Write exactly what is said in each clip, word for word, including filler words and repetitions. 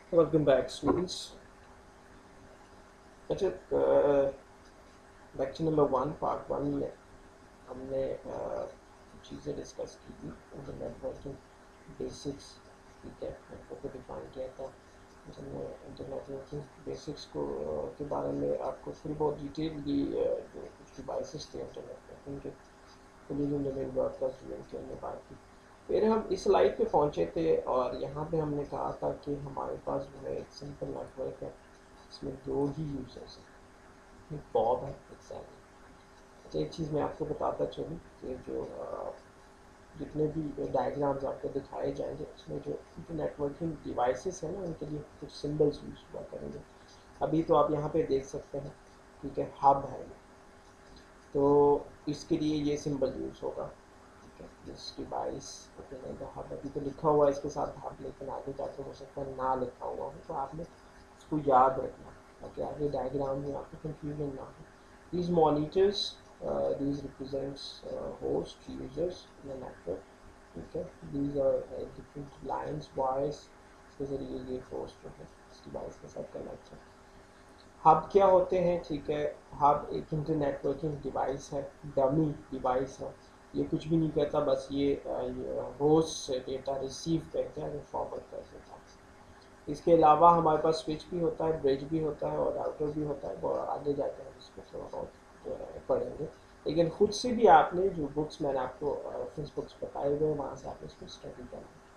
Welcome back, students. अच्छा, lecture number one part one में हमने अ, कुछ चीज़ें डिस्कस की थी। इंटरनेट वर्किंग बेसिक्स, ठीक है, नेटवर्क को डिफाइन किया था। हमने इंटरनेट वर्किंग बेसिक्स को अ, के बारे में आपको थोड़ी बहुत डिटेल दी। अ, जो कुछ डिवाइसेस थे इंटरनेट वर्किंग के, कोलिजन डोमेन, ब्रॉडकास्ट डोमेन की हमने बात की। फिर हम इस स्लाइड पे पहुंचे थे और यहाँ पे हमने कहा था कि हमारे पास जो है एक सिंपल नेटवर्क है, इसमें दो ही यूजर्स हैं, एक बॉब है, एक सैली। अच्छा, एक चीज़ मैं आपको बताता चलूँ कि जो अ, जितने भी डायग्राम्स आपको दिखाए जाएंगे उसमें जो नेटवर्किंग डिवाइसेस हैं ना, उनके लिए कुछ सिंबल्स यूज हुआ करेंगे। अभी तो आप यहाँ पे देख सकते हैं, ठीक है, हब है, तो इसके लिए ये सिंबल यूज होगा, ठीक है। दिस डिवाइस द हब, अभी तो लिखा हुआ है इसके साथ हब, लेकिन आगे जाके हो सकता है ना लिखा हुआ हो, तो आपने उसको याद रखना ताकि आगे डायग्राम में आपको कंफ्यूजन ना हो। these monitors, uh, these represents uh, host users in a network, ठीक है। these are uh, different lines wires, इसके जरिए ये host जो है इस डिवाइस के साथ कनेक्ट है। हब क्या होते हैं, ठीक है। हब एक इंटर नेटवर्किंग डिवाइस है, डमी डिवाइस है। ये कुछ भी नहीं करता, बस ये, ये होस्ट से डेटा रिसीव करके आगे फॉरवर्ड कर देता है। इसके अलावा हमारे पास स्विच भी होता है, ब्रिज भी होता है और राउटर भी होता है, और आगे जाकर हम इसको थोड़ा बहुत जो है पढ़ेंगे। लेकिन खुद से भी आपने जो बुक्स मैंने आपको रेफरेंस बुक्स बताए हुए हैं, वहाँ से आपने इसको स्टडी करना है।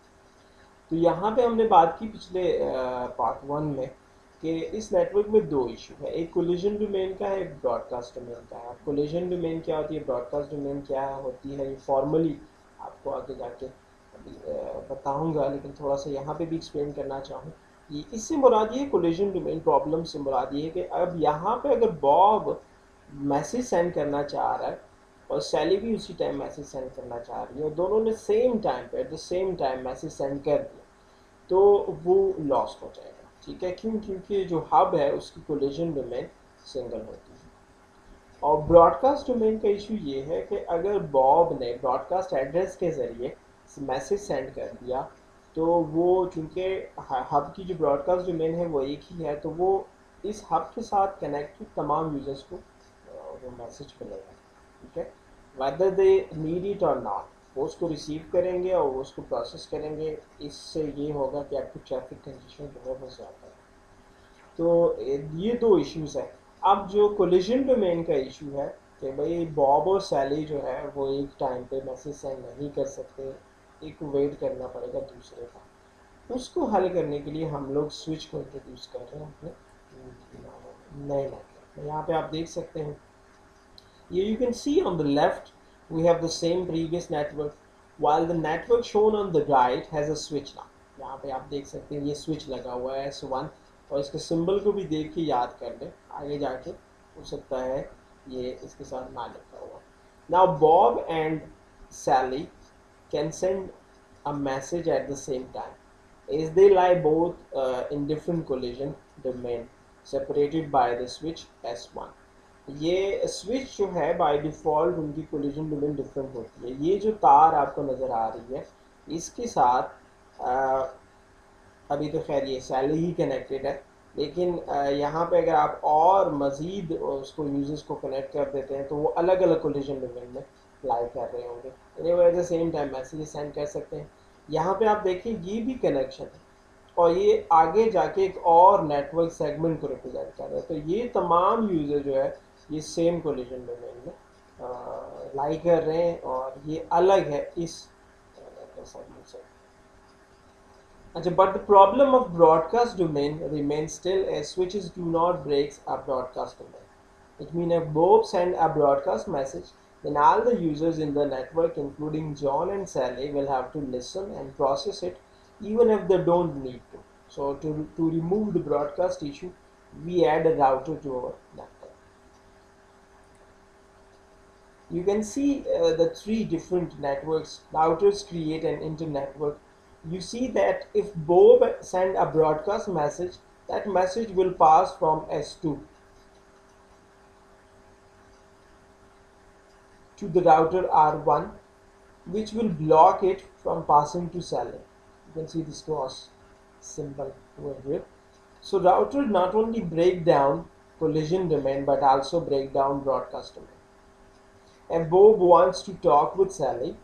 तो यहाँ पे हमने बात की पिछले पार्ट वन में कि इस नेटवर्क में दो इशू है, एक कोलिजन डोमेन का है, एक ब्रॉडकास्ट डोमेन का है। अब कोलिजन डोमेन क्या होती है, ब्रॉडकास्ट डोमेन क्या होती है, ये फॉर्मली आपको आगे जाके अभी बताऊंगा, लेकिन थोड़ा सा यहाँ पे भी एक्सप्लेन करना चाहूँ। ये इससे मुराद ये कोलिजन डोमेन प्रॉब्लम से मुराद ये है कि अब यहाँ पे अगर बॉब मैसेज सेंड करना चाह रहा है और सैली भी उसी टाइम मैसेज सेंड करना चाह रही है और दोनों ने सेम टाइम पे at the same time message send कर दिया, तो वो लॉस्ट हो जाएगा, ठीक है। क्यों? क्योंकि जो हब है उसकी कोलिजन डोमेन सिंगल होती है। और ब्रॉडकास्ट डोमेन का इशू ये है कि अगर बॉब ने ब्रॉडकास्ट एड्रेस के ज़रिए मैसेज सेंड कर दिया, तो वो चूँकि हब की जो ब्रॉडकास्ट डोमेन है वो एक ही है, तो वो इस हब के साथ कनेक्टेड तमाम यूज़र्स को वो मैसेज मिलेगा, ठीक है, whether they need it or not. वो उसको रिसीव करेंगे और वो उसको प्रोसेस करेंगे। इससे ये होगा कि आपकी ट्रैफिक कंडीशन जो है वो ज़्यादा है। तो ये दो इश्यूज हैं। अब जो कोलिजन डोमेन का इशू है कि भाई बॉब और सैली जो है वो एक टाइम पे मैसेज सेंड नहीं कर सकते, एक वेट करना पड़ेगा दूसरे का। उसको हल करने के लिए हम लोग स्विच को इंट्रोड्यूस कर रहे हैं अपने नए नेटवर्क में। यहाँ पे आप देख सकते हैं, ये you can see on the left we have the same previous network, while the network shown on the right has a switch now। यहाँ पे आप देख सकते हैं ये स्विच लगा हुआ है एस वन, और इसके सिंबल को भी देख के याद कर लें, आगे जाके हो सकता है ये इसके साथ ना लिखा हुआ। Now Bob and Sally can send a message at the same time, as they lie both uh, in different collision domain separated by the switch S one. ये स्विच जो है बाय डिफ़ॉल्ट उनकी कोलिजन डोमेन डिफरेंट होती है। ये जो तार आपको नज़र आ रही है इसके साथ आ, अभी तो खैर ये सैली ही कनेक्टेड है, लेकिन आ, यहाँ पे अगर आप और मज़ीद उसको यूजर्स को कनेक्ट कर देते हैं तो वो अलग अलग कोलिजन डोमेन में लाई कर रहे होंगे, anyway at the same time message send कर सकते हैं। यहाँ पे आप देखिए ये भी कनेक्शन है और ये आगे जाके एक और नेटवर्क सेगमेंट को रिप्रेजेंट कर रहा है। तो ये तमाम यूज़र जो है ये सेम कोलिजन डोमेन में लाई कर रहे हैं और ये अलग है इस नेटवर्क सेगमेंट से। अच्छा, but the problem of broadcast domain remains still as switches do not break a broadcast domain. It means if both send a broadcast message, then all the users in the network, including John and Sally, will have to listen and process it, even if they don't need to. So to, to remove the broadcast issue, we add a router to our network. You can see uh, the three different networks. Routers create an inter-network. You see that if Bob send a broadcast message, that message will pass from S two to the router R one, which will block it from passing to Sally. You can see this cross. symbol over here. So router not only break down collision domain but also break down broadcast domain. And Bob wants to talk with Sally.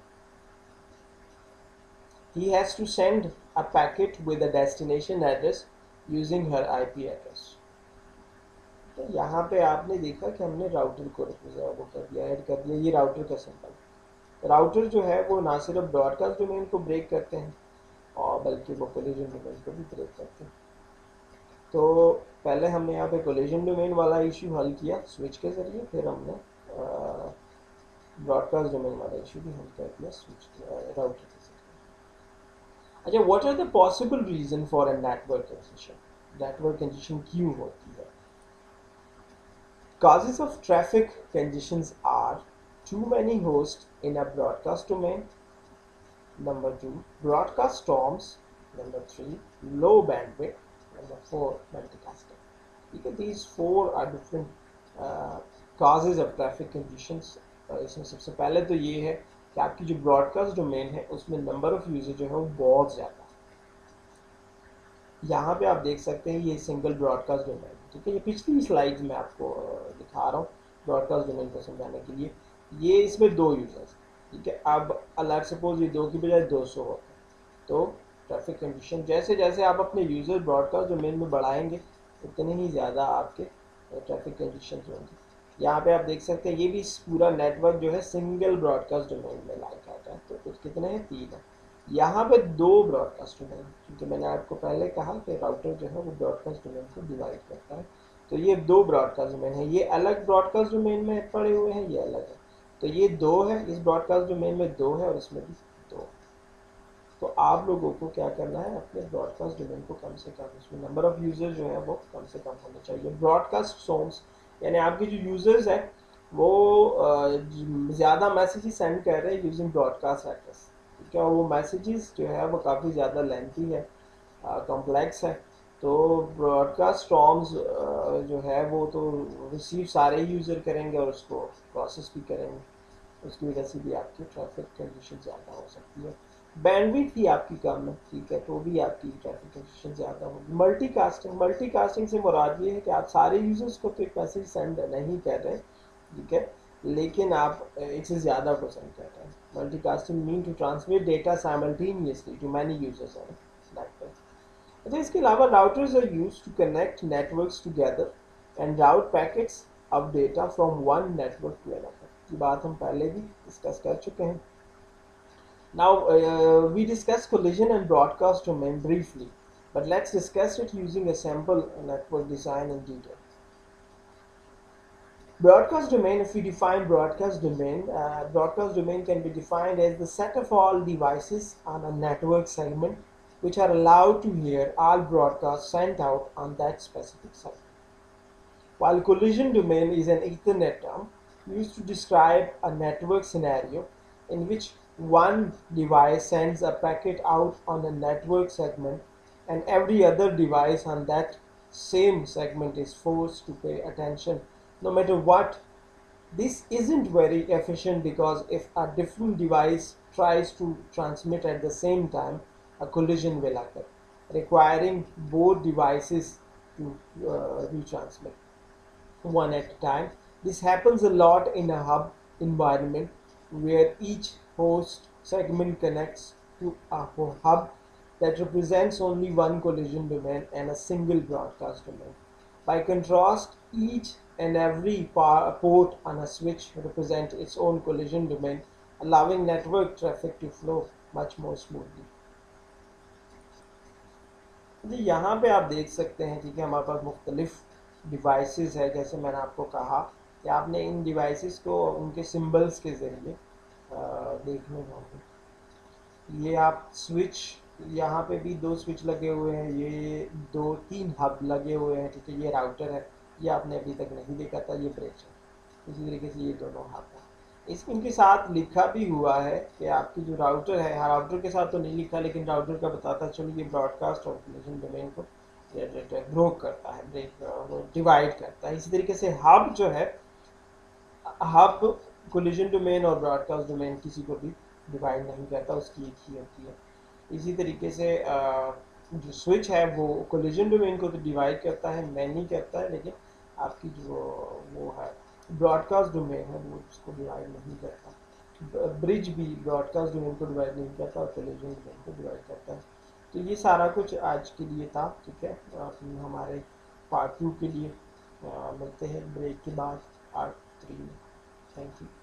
He has to send a packet with a destination address using her I P address. तो यहाँ पे आपने देखा कि हमने router को वो कर दिया, ऐड कर दिया, ये राउटर का सिंबल। राउटर जो है वो ना सिर्फ ब्रॉडकास्ट डोमेन को ब्रेक करते हैं और बल्कि वो कोलिजन डोमेन को भी ब्रेक करते हैं। तो पहले हमने यहाँ पे कोलिजन डोमेन वाला इशू हल किया स्विच के जरिए, फिर हमने ब्रॉडकास्ट डोमेन वाला इशू भी हल कर दिया स्विच राउटर के जरिए। अच्छा, what are the possible reason for a network congestion? Network congestion क्यों होती है? Causes of traffic congestions are too many hosts in a broadcast domain, number two, broadcast storms, number three, low bandwidth, number four, multicasting. Okay, these four are different uh, causes of traffic congestions. uh, इसमें सबसे पहले तो ये है कि आपकी जो broadcast domain है उसमें नंबर ऑफ यूजर जो है वो बहुत ज़्यादा है। यहाँ पे आप देख सकते हैं ये सिंगल ब्रॉडकास्ट डोमेन, ठीक है। ये पिछली स्लाइड में आपको दिखा रहा हूँ ब्रॉडकास्ट डोमेन को समझाने के लिए। ये इसमें दो यूजर्स, ठीक है। अब अलग सपोज ये दो की बजाय दो सौ होते हैं, तो ट्रैफिक कंडीशन जैसे जैसे आप अपने यूजर ब्रॉडकास्ट डोमेन में बढ़ाएंगे उतने ही ज़्यादा आपके ट्रैफिक कंडीशन होंगे। यहाँ पे आप देख सकते हैं ये भी पूरा नेटवर्क जो है सिंगल ब्रॉडकास्ट डोमेन में लाइक आता है, तो कुछ कितने हैं, तीन है। यहाँ पे दो ब्रॉडकास्ट डोमेन, क्योंकि मैंने आपको पहले कहा कि राउटर जो है वो ब्रॉडकास्ट डोमेन को डिवाइड करता है, तो ये दो ब्रॉडकास्ट डोमेन है। ये अलग ब्रॉडकास्ट डोमेन में पड़े हुए हैं, ये अलग है, तो ये दो है, इस ब्रॉडकास्ट डोमेन में दो है और इसमें भी दो। तो आप लोगों को क्या करना है, अपने ब्रॉडकास्ट डोमेन को कम से कम, उसमें नंबर ऑफ यूजर जो है वो कम से कम होना चाहिए। ब्रॉडकास्ट सोर्स यानी आपके जो यूजर्स हैं वो ज़्यादा मैसेज सेंड कर रहे हैं यूजिंग ब्रॉडकास्ट एड्रेस, क्या वो मैसेजेस जो है वो काफ़ी ज़्यादा लेंथी है, कॉम्प्लेक्स है। तो ब्रॉडकास्ट स्टॉर्म्स जो है वो तो रिसीव सारे यूज़र करेंगे और उसको प्रोसेस भी करेंगे, उसकी वजह से भी आपकी ट्रैफिक कंडीशन ज़्यादा हो सकती है। बैंडविड्थ ही आपकी कम है, ठीक है, तो भी आपकी ट्रैफिक कंडीशन ज़्यादा होगी। मल्टीकास्टिंग, मल्टीकास्टिंग से मुराद ये है कि आप सारे यूज़र्स को तो एक मैसेज सेंड नहीं कर रहे, ठीक है, लेकिन आप एक से ज़्यादा को सेंड कर रहे हैं। Multicasting mean to transmit data simultaneously to many users on network. अच्छा, इसके अलावा routers are used to connect networks together and route packets of data from one network to another. की बात हम पहले भी डिस्कस कर चुके हैं। Now we discuss collision and broadcast domain briefly, but let's discuss it using a sample network design in detail. Broadcast domain, if we define broadcast domain, uh, broadcast domain can be defined as the set of all devices on a network segment which are allowed to hear all broadcasts sent out on that specific segment. While collision domain is an Ethernet term used to describe a network scenario in which one device sends a packet out on a network segment and every other device on that same segment is forced to pay attention no matter what. This isn't very efficient because if a different device tries to transmit at the same time, a collision will occur, requiring both devices to uh, retransmit one at a time. This happens a lot in a hub environment where each host segment connects to a hub that represents only one collision domain and a single broadcast domain. By contrast, each and every port on a switch represents its own collision domain, allowing network traffic to flow much more smoothly. जी, यहाँ पे आप देख सकते हैं, ठीक है, हमारे पास मुख्तलिफ डिवाइसेस है। जैसे मैंने आपको कहा कि आपने इन डिवाइसेस को उनके सिंबल्स के ज़रिए देखने होंगे। ये आप स्विच, यहाँ पे भी दो स्विच लगे हुए हैं, ये दो तीन हब लगे हुए हैं, ठीक है, ये राउटर है, ये आपने अभी तक नहीं देखा था, ये ब्रिज है। इसी तरीके से ये दोनों हब है। इस इनके साथ लिखा भी हुआ है कि आपकी जो राउटर है, राउटर के साथ तो नहीं लिखा, लेकिन राउटर का बताता चलो ये ब्रॉडकास्ट और कोलिजन डोमेन को ब्रोक करता है, ब्रेक डिवाइड करता है। इसी तरीके से हब जो है, हब कोलिजन डोमेन और ब्रॉडकास्ट डोमेन किसी को भी डिवाइड नहीं करता, उसकी एक ही होती है। इसी तरीके से जो स्विच है वो कोलिजन डोमेन को तो डिवाइड करता है, मैनी करता है, लेकिन आपकी जो वो है ब्रॉडकास्ट डोमेन है वो उसको डिवाइड नहीं करता। ब्रिज भी ब्रॉडकास्ट डोमेन को डिवाइड नहीं करता और कोलिजन डोमेन को डिवाइड करता है। तो ये सारा कुछ आज के लिए था, ठीक है। हमारे पार्ट टू के लिए आ, मिलते हैं ब्रेक के बाद, पार्ट थ्री में। Thank you.